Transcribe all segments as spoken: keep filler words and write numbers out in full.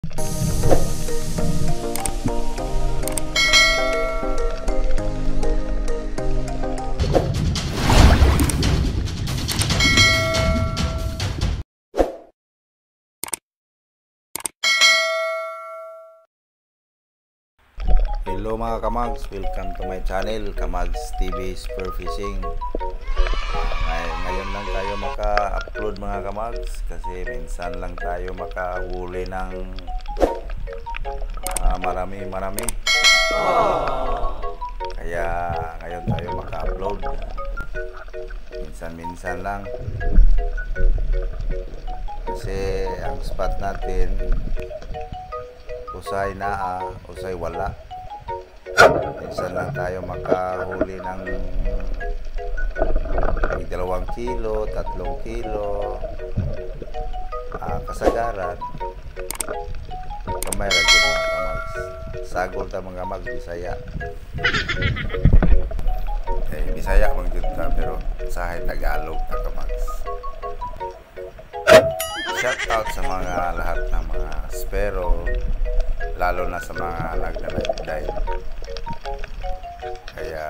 Hello mga kamags, welcome to my channel, Kamags T V Spear Fishing. Ngay ngayon lang tayo maka-upload mga kamags kasi minsan lang tayo makahuli ng uh, marami marami. Kaya ngayon tayo maka-upload. Minsan-minsan lang. Kasi ang spot natin usay naa, usay wala. Minsan lang tayo makahuli ng may dalawang kilo, tatlong kilo, uh, kasagaran. Kamay lang yung mga kamags. Sagol ta mga kamags, Bisaya. Eh, Bisaya mag-jud ta, pero sahay Tagalog na kamags. Shout out sa mga lahat ng mga spero, lalo na sa mga nagda-dive. Kaya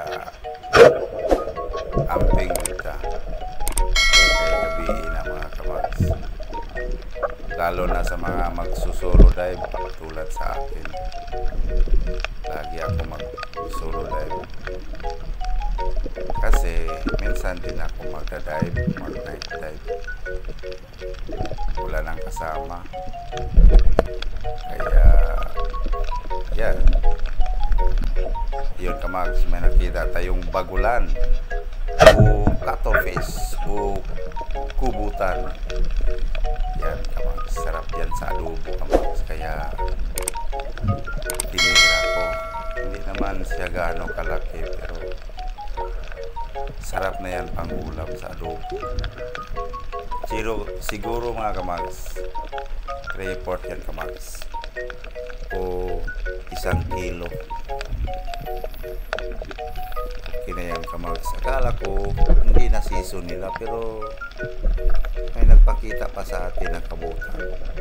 amping kita kaya gabihin na mga kamags, lalo na sa mga magsusolo dive tulad sa akin. Lagi ako mag-solo dive kasi minsan din ako magda-dive, mag-night dive, wala nang kasama. Kaya yan, yun kamags, may nakita tayong bagulan o cuttlefish o kubutan. Yan kamags, sarap yan sa adobo kamags, kaya tinira ko. Hindi naman siya gaano kalaki pero sarap na yan pang ulam sa adobo. Siguro, siguro mga kamags, report yan kamags o isang kilo. Okay na yan kamags. Akala ko hindi na season nila pero may nagpakita pa sa atin ng kabutan.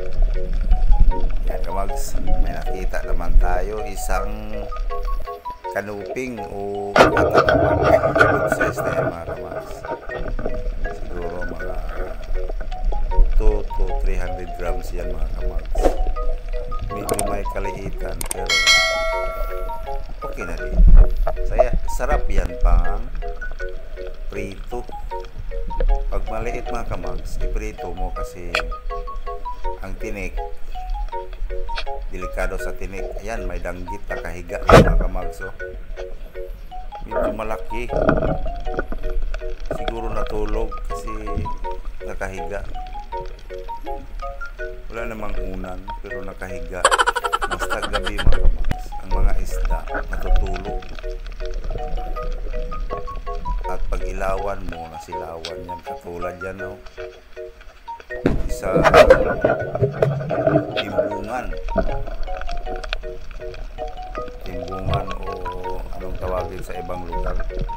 Yan kamags, may nakita naman tayo isang kanuping o katanaman. Good size na yan mga kamags. Siguro mga two to three hundred grams yan mga kamags. Medyo may kaliitan pero okay na rin. Saya, sarap yan pang prito. Pag maliit mga kamags, iprito mo kasi ang tinik, delikado sa tinik. Ayan, may danggit na kahiga mga kamags. Oh. Medyo malaki. Siguro natulog kasi nakahiga. Wala namang unan pero nakahiga. Basta gabi mga kamags, ang mga isda natutulog. At pag ilawan mo, nasilawan yan. Katulad yan, no? Isa timbungan. Timbungan o anong tawagin sa ibang lugar.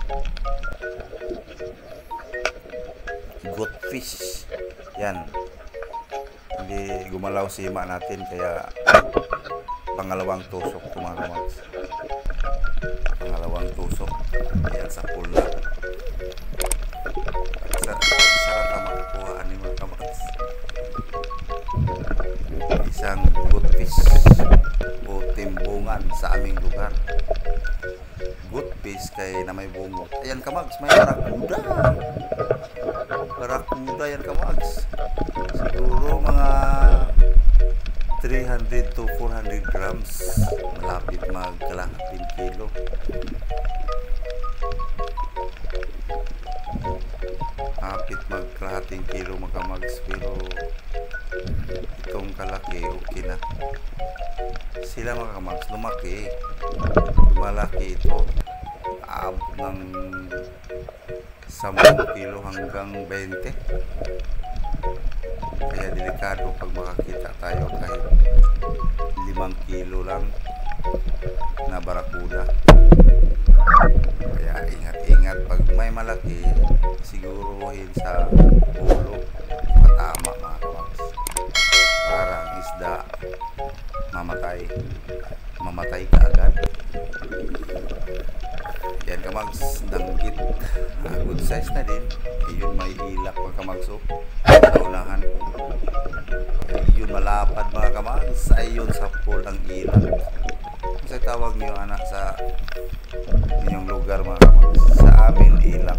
Goatfish. Yan. Hindi gumalaw si hima natin kaya pangalawang tusok ito mga kamags. Pangalawang tusok. Ayan sa pula. Sarap na makakuha ni mga kamags. Isang goatfish o timbungan sa aming lugar. Goatfish kay na may bungo. Ayan kamags, may barakuda. Barakuda yan kamags. Siguro mga three hundred to four hundred grams. Malapit magkalahating kilo. Hapit magkalahating kilo mga kamags. Pero itong kalaki, okay na. Sila mga kamags, lumaki. Lumalaki ito. Aabot ng ten kilo hanggang twenty. Kaya delikado pag makakita tayo kahit limang kilo lang na barakuda. Kaya ingat-ingat pag may malaki, siguruhin sa ulo, patama mga kamags. Parang isda mamatay. Mamatay ka agad. Yan kamags, danggit. Ah, good size na din. Ayun, may ilak mga kamags. Oh. Sa unahan. Ayun, malapad mga kamags. Ayun, sa pool ang ilak. Kasi tawag niyo anak sa inyong lugar mga kamags. Sa amin, ilak.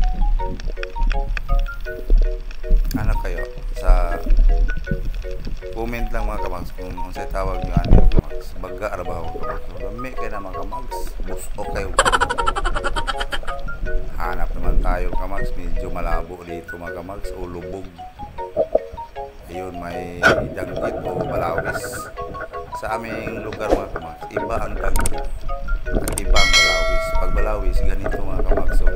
Ano kayo? Sa comment lang mga kamags kung ano sa tawag niyo anak kamags. Baga arabaw mga kamags. Lami kayo na mga kamags. Buso kayo. Hanap naman tayo kamags. Medyo malabo dito mga kamags. O lubog. Ayun, may danggit o balawis. Sa aming lugar mga kamags, iba ang danggit at iba ang balawis. Pag balawis, ganito mga kamags. So,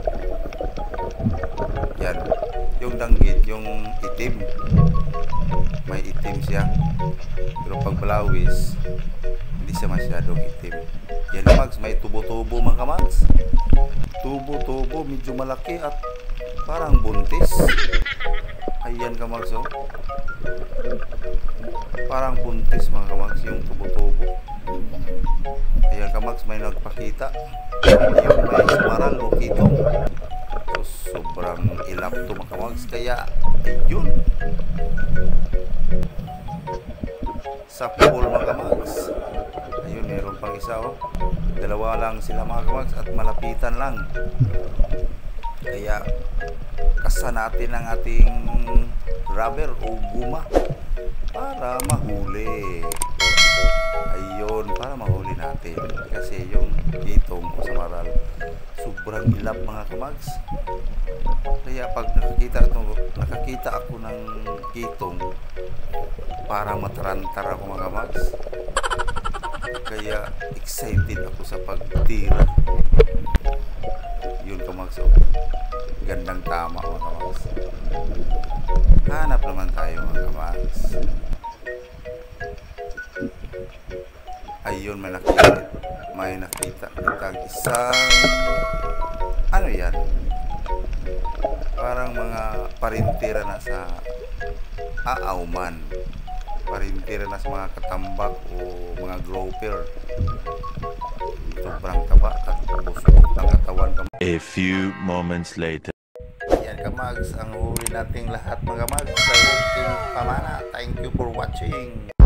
yan. Yung danggit, yung itim. May itim siya. Pero pag balawis, hindi siya masyadong itim. Yan kamags, may tubo-tubo mga kamags. Tubo-tubo, medyo malaki at parang buntis. Ayan kamags, oh. Parang buntis mga kamags yung tubo-tubo. Ayan kamags, may nagpakita. Ayun, may sumaral o kitong. So, sobrang ilap to mga kamags. Kaya, ayun. Sa pool mga kamags. Ayun, meron pang isa, oh. Dalawa lang sila mga kamags at malapitan lang. Kaya, kasa natin ang ating rubber o guma para mahuli. Ayun, para mahuli natin. Kasi yung kitong o samaral, sobrang ilap mga kamags. Kaya pag nakakita, ito, nakakita ako ng kitong, parang matarantar ako mga kamags. Kaya excited ako sa pagtira. Yun kamags, oh. Gandang tama mga kamags. Hanap naman tayo mga kamags. Ayun, may nakita. May nakita. Itang isang ano yan? Parang mga parintira na sa aauman. Parintira na sa mga katambak o mga grouper. Sobrang taba at busog ng katawan kamags. A few moments later. Yan kamags, ang huli nating lahat mga kamags sa ating pamana. Thank you for watching.